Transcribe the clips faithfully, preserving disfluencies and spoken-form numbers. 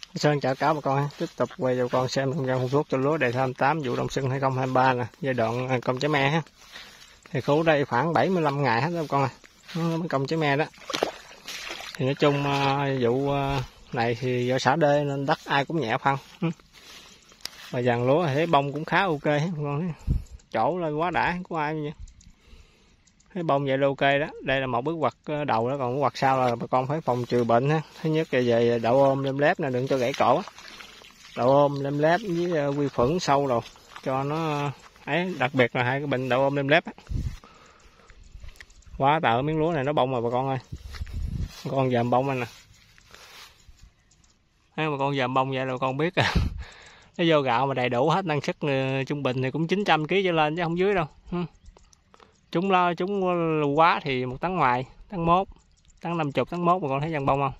Sơn chào cả bà con, tiếp tục quay cho bà con xem công phun thuốc cho lúa đề hai tám vụ đông xuân hai không hai ba nè, giai đoạn công trái me ha. Thì khu đây khoảng bảy mươi lăm ngày hết đó bà con ơi, mới công trái me đó. Thì nói chung vụ này thì do xả đê nên đất ai cũng nhẹ phân. Và dàn lúa thì thấy bông cũng khá ok hết bà con, chỗ lên quá đã, không có ai vậy. Thấy bông vậy là ok đó. Đây là một bước quặt đầu đó, còn quặt sau là bà con phải phòng trừ bệnh ha. Thứ nhất là về đậu ôm lem lép nè, đừng cho gãy cổ. Đậu ôm lem lép với vi khuẩn sâu rồi cho nó ấy, đặc biệt là hai cái bệnh đậu ôm lem lép. Quá tợ miếng lúa này nó bông rồi bà con ơi. Con dòm bông anh nè. Thấy bà con dòm bông vậy là bà con biết à. Nó vô gạo mà đầy đủ hết, năng suất trung bình thì cũng chín trăm ki lô gam trở lên chứ không dưới đâu. Chúng lo chúng quá thì một tấn ngoài, tấn mốt, tấn năm mươi, tấn mốt, bà con thấy dàn bông không?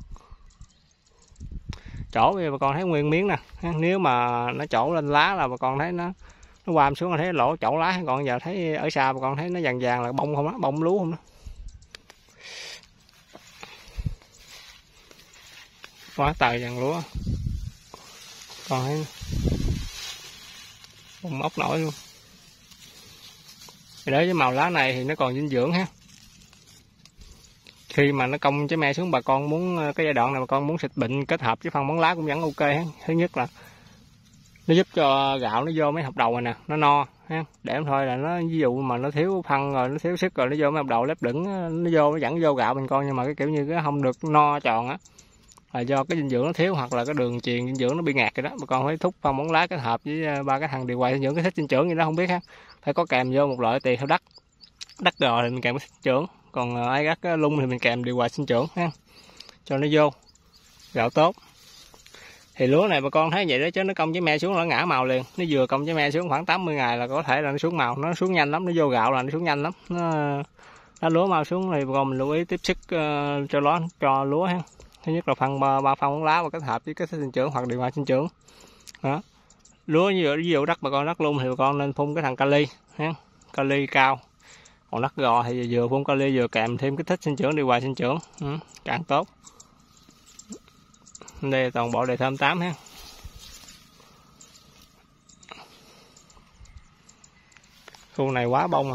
Chỗ bây giờ bà con thấy nguyên miếng nè, nếu mà nó chỗ lên lá là bà con thấy nó nó quam xuống là thấy lỗ chỗ lá, còn giờ thấy ở xa bà con thấy nó vàng vàng là bông không đó, bông lúa không đó. Quá trời dàn lúa. Còn thấy bông ốc nổi luôn. Để với màu lá này thì nó còn dinh dưỡng ha. Khi mà nó cong trái me xuống bà con muốn cái giai đoạn này bà con muốn xịt bệnh kết hợp với phân bón lá cũng vẫn ok ha. Thứ nhất là nó giúp cho gạo nó vô mấy hộp đầu này nè, nó no ha. Để thôi là nó ví dụ mà nó thiếu phân rồi, nó thiếu sức rồi nó vô mấy hộp đầu lép đửng nó vô nó vẫn vô gạo mình con, nhưng mà cái kiểu như cái không được no tròn á là do cái dinh dưỡng nó thiếu, hoặc là cái đường truyền dinh dưỡng nó bị ngạt rồi đó. Bà con phải thúc phân bón lá kết hợp với ba cái thằng điều hòa dinh dưỡng, cái thích dinh dưỡng gì đó không biết ha. Phải có kèm vô một loại tùy theo đất. Đất rồi thì mình kèm cái sinh trưởng, còn ai gắt lung thì mình kèm điều hòa sinh trưởng ha, cho nó vô gạo tốt. Thì lúa này bà con thấy vậy đó, chứ nó cong trái me xuống nó ngã màu liền. Nó vừa cong trái me xuống khoảng tám mươi ngày là có thể là nó xuống màu, nó xuống nhanh lắm, nó vô gạo là nó xuống nhanh lắm. Nó, nó lúa mau xuống thì bà con mình lưu ý tiếp sức uh, cho nó cho lúa ha. Thứ nhất là phân ba, ba phân bón lá và kết hợp với cái sinh trưởng hoặc điều hòa sinh trưởng đó. Lúa như ví dụ đất bà con đất lung thì bà con nên phun cái thằng kali ha, kali cao. Còn đất gò thì vừa phun kali vừa kèm thêm kích thích sinh trưởng điều hòa sinh trưởng, ừ, càng tốt. Đây là toàn bộ đề thơm tám ha. Khu này quá bông rồi.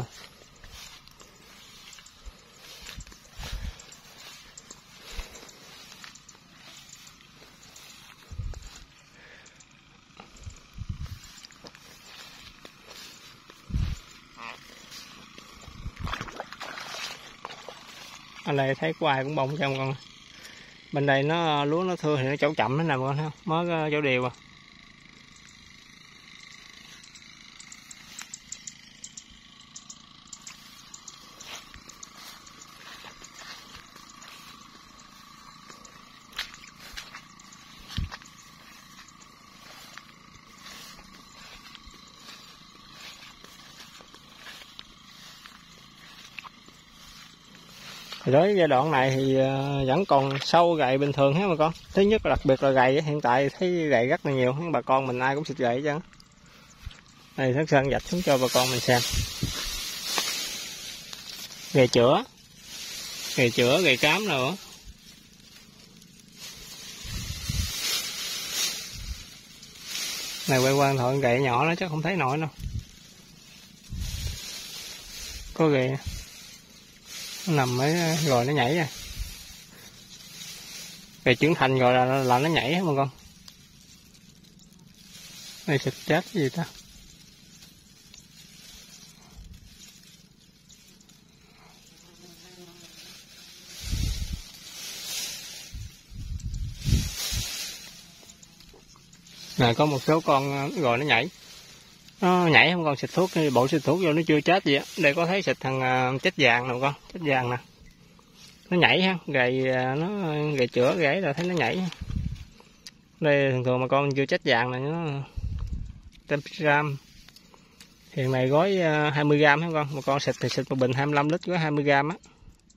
Anh này thấy có ai cũng bông trong con. Bên đây nó lúa nó thưa thì nó chỗ chậm nó nằm con ha, mới chỗ đều à. Đối với giai đoạn này thì vẫn còn sâu gậy bình thường ha bà con. Thứ nhất là đặc biệt là gậy, hiện tại thấy gậy rất là nhiều, bà con mình ai cũng xịt gậy chứ. Đây Thất Sơn dạch xuống cho bà con mình xem. Gậy chữa, gậy chữa, gậy cám nữa. Này quay qua thôi gậy nhỏ nó chắc không thấy nổi đâu. Có gậy nó nằm ở rồi nó nhảy ra. Về trưởng thành rồi là, là nó nhảy hết mà con. Đây xịt chết cái gì ta. Nè có một số con rồi nó nhảy. Nó nhảy không con, xịt thuốc, bộ xịt thuốc vô nó chưa chết gì á. Đây có thấy xịt thằng chết vàng nè con, chết vàng nè. Nó nhảy ha, gầy nó gầy chữa gãy rồi thấy nó nhảy. Đây thường thường mà con chưa chết vàng này nó trăm gram. Hiện này gói hai mươi gram ha con, mà con xịt thì xịt một bình hai mươi lăm lít gói hai mươi gram á.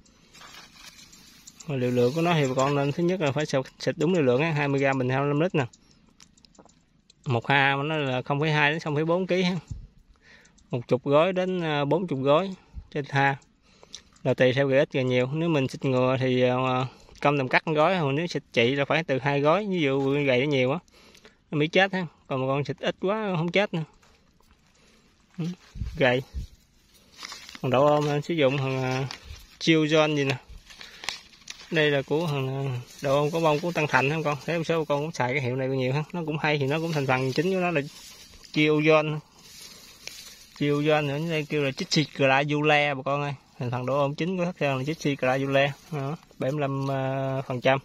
Liều lượng của nó thì bà con nên thứ nhất là phải xịt đúng liều lượng á, hai mươi gram bình hai mươi lăm lít nè. Một ha nó là không phẩy hai đến không phẩy bốn ki lô gam ha. Một chục gói đến bốn mươi gói trên ha. Là tùy theo gậy ít gậy nhiều. Nếu mình xịt ngừa thì công tầm cắt gói, hồi nếu xịt trị là phải từ hai gói, ví dụ gầy nó nhiều á nó bị chết ha, còn mà con xịt ít quá không chết nữa. Gầy. Còn đậu ôm anh sử dụng thằng chiêu John gì nè, đây là của thằng đậu ôm có bông của Tân Thành không con, thấy một số con cũng xài cái hiệu này nhiều ha, nó cũng hay, thì nó cũng thành phần chính của nó là chiêu John. Chiêu John nữa đây kêu là Chixi Gradule bà con ơi, thành phần đậu ôm chính của Hexel là Chixi Gradule, bảy mươi lăm phần trăm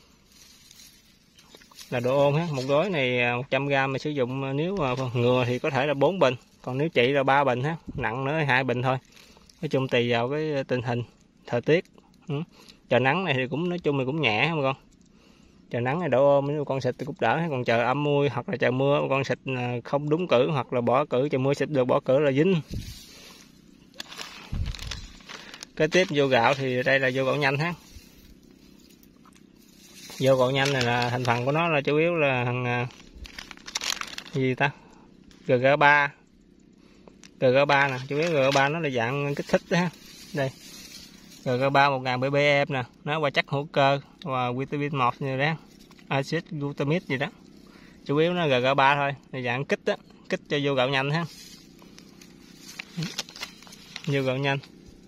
là độ ôm ha. Một gói này một trăm gam mà sử dụng, nếu mà ngừa thì có thể là bốn bình, còn nếu chị là ba bình ha, nặng nữa hai bình thôi. Nói chung tùy vào cái tình hình thời tiết. Ừ. Trời nắng này thì cũng nói chung là cũng nhẹ không con. Trời nắng này độ ôm nếu con xịt thì cũng đỡ, còn trời âm mưa hoặc là trời mưa con xịt không đúng cử hoặc là bỏ cử, trời mưa xịt được bỏ cử là dính. Kế tiếp vô gạo thì đây là vô gạo nhanh ha. Vô gạo nhanh này là thành phần của nó là chủ yếu là thằng gì ta, giê giê ba, giê giê ba nè, chủ yếu giê giê ba nó là dạng kích thích đó ha. Đây giê giê ba một nghìn ppm em nè, nó qua chất hữu cơ và vitamin một như đó, axit glutamic gì đó, chủ yếu nó giê giê ba thôi, là dạng kích đó, kích cho vô gạo nhanh ha. Vô gạo nhanh.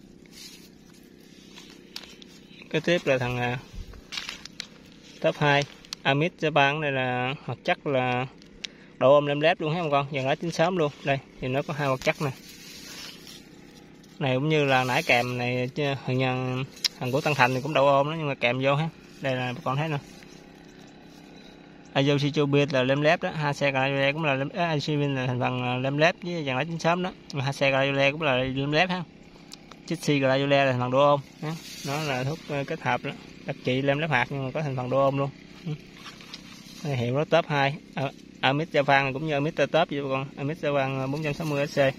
Kế tiếp là thằng top hai Amit Japan, đây là hoạt chất là độ ôm lem lép luôn ha con, dàn lá chín sớm luôn. Đây thì nó có hai hoạt chất này, này cũng như là nãy kèm này hình như thằng của Tân Thành thì cũng độ ôm đó, nhưng mà kèm vô ha. Đây là con thấy nè, Azoxystrobin là lem lép đó, Hexel cũng là lem, Azoxystrobin là thành phần lem lép với dàn lá chín sớm đó, Hexel cũng là lem lép ha. Chixi Gradule là thành phần độ ôm, nó là thuốc kết hợp đó, đặc trị lem lép hạt nhưng mà có thành phần độ ôm luôn. Đây, hiệu nó top hai. Amit Japan cũng như Amit top vậy con, Amit Japan bốn trăm sáu mươi xê.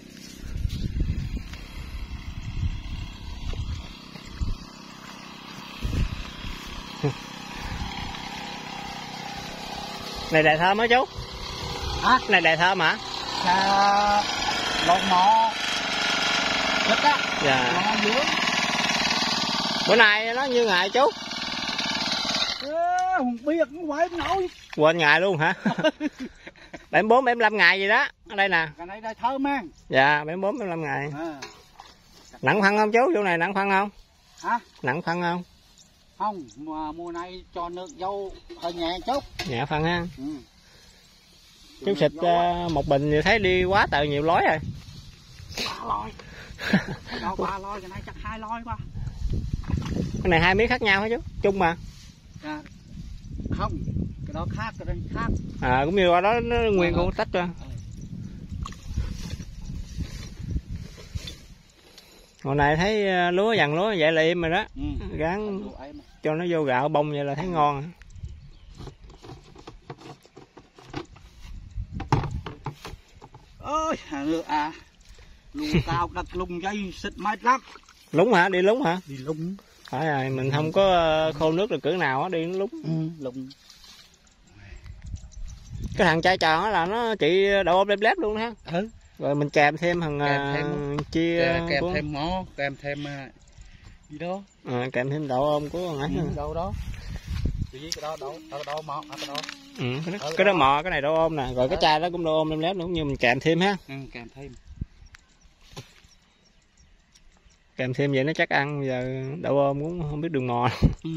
Này đài thơm hả chú? Hả? Này đài thơm hả? Dạ, lột mọ thích á. Dạ. Lột dứa. Bữa nay nó như ngày chú? Ê, không biết, không phải nổi. Quên ngày luôn hả? bảy mươi bốn, bảy mươi lăm ngày gì đó. Ở đây nè. Cái này đây thơm ăn. Dạ, bảy mươi bốn, bảy mươi lăm ngày. À. Nặng phân không chú? Chỗ này nặng phân không? Hả? Nặng phân không? Không, mà mùa này cho nước dâu hơi nhẹ chút. Nhẹ phân ha. Ừ. Chú xịt uh, một bình thì thấy đi quá tờ nhiều lối rồi. Ba lôi. Đâu ba lôi, cái này chắc hai lôi quá. Cái này hai miếng khác nhau hả chú? Chung mà. À, không, cái đó khác, cái đó khác. À cũng như qua đó nó nguyên con tách ra. Hồi này thấy lúa dằn lúa vậy là im rồi đó. Ừ. Gán cho nó vô gạo bông vậy là thấy ngon. Ơi, à, lùng cao đặt lùng dây xịt mệt lắm. Lúng hả? Đi lúng hả? Đi lúng. Phải rồi, mình không có khô nước được cỡ nào á, đi nó lúng. Ừ, lúng. Cái thằng chai tròn á là nó chỉ đậu ôm lép lép luôn ha. Ừ. Rồi mình kèm thêm thằng kèm thêm, uh, chia kèm, kèm của... thêm mó, kèm thêm uh, gì đó. À, kèm thêm đậu ôm của thằng ấy. Ừ, đậu đó. Cái đó đậu, đậu, đậu mọ, cái đó. Ừ, cái đó, cái đó mò, cái này đậu ôm nè, rồi cái chai đó cũng đậu ôm lép lép luôn, như mình kèm thêm ha. Ừ, kèm thêm. Kèm thêm vậy nó chắc ăn, giờ đậu ôm cũng không biết đường mò. Ừ.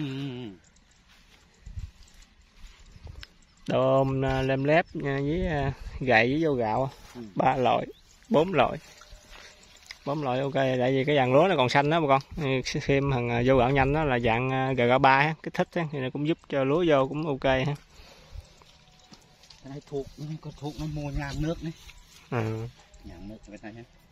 Đậu ôm lem lép với gậy với vô gạo, ba loại, bốn loại, bốn loại ok. Tại vì cái dàn lúa nó còn xanh đó mà con, thêm thằng vô gạo nhanh đó là dạng giê giê ba kích thích thì nó cũng giúp cho lúa vô cũng ok ha. Cái này thuộc, có thuộc nó mua nhang nước này. Ừ. Nhang nước bên này ha.